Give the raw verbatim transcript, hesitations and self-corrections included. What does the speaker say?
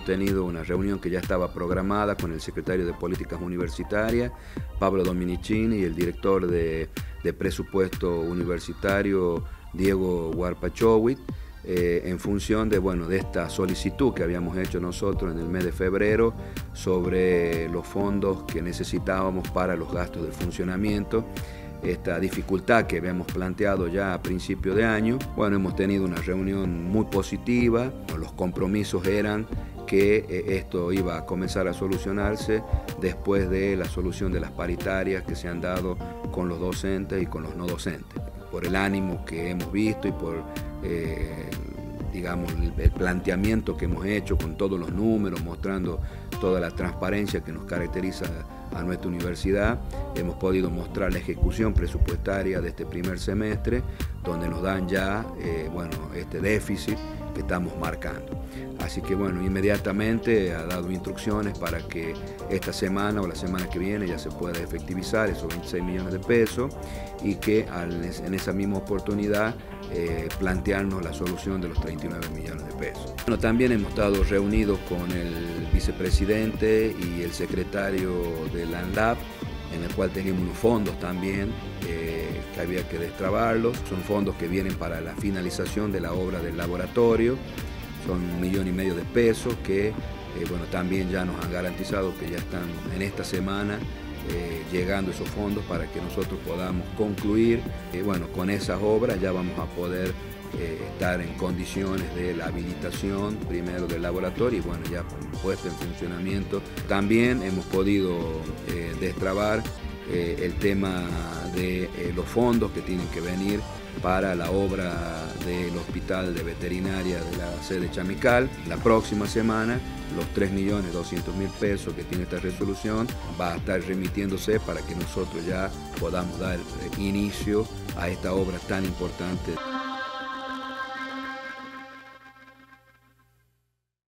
hemos tenido una reunión que ya estaba programada con el secretario de Políticas Universitarias, Pablo Dominicini, y el director de, de Presupuesto Universitario, Diego Warpachowicz, eh, en función de, bueno, de esta solicitud que habíamos hecho nosotros en el mes de febrero sobre los fondos que necesitábamos para los gastos de funcionamiento. Esta dificultad que habíamos planteado ya a principio de año. Bueno, hemos tenido una reunión muy positiva, los compromisos eran que esto iba a comenzar a solucionarse después de la solución de las paritarias que se han dado con los docentes y con los no docentes. Por el ánimo que hemos visto y por eh, digamos, el planteamiento que hemos hecho con todos los números, mostrando toda la transparencia que nos caracteriza a nuestra universidad, hemos podido mostrar la ejecución presupuestaria de este primer semestre, donde nos dan ya eh, bueno, este déficit que estamos marcando. Así que bueno, inmediatamente ha dado instrucciones para que esta semana o la semana que viene ya se pueda efectivizar esos veintiséis millones de pesos y que al, en esa misma oportunidad eh, plantearnos la solución de los treinta y nueve millones de pesos. Bueno, también hemos estado reunidos con el vicepresidente y el secretario de la ANLAB, en el cual teníamos unos fondos también eh, que había que destrabarlos. Son fondos que vienen para la finalización de la obra del laboratorio. Son un millón y medio de pesos que eh, bueno, también ya nos han garantizado que ya están en esta semana eh, llegando esos fondos para que nosotros podamos concluir. Eh, bueno, con esas obras ya vamos a poder eh, estar en condiciones de la habilitación primero del laboratorio y bueno, ya puesto en funcionamiento. También hemos podido eh, destrabar eh, el tema de eh, los fondos que tienen que venir para la obra del Hospital de Veterinaria de la sede Chamical. La próxima semana los tres millones doscientos mil pesos que tiene esta resolución va a estar remitiéndose para que nosotros ya podamos dar inicio a esta obra tan importante.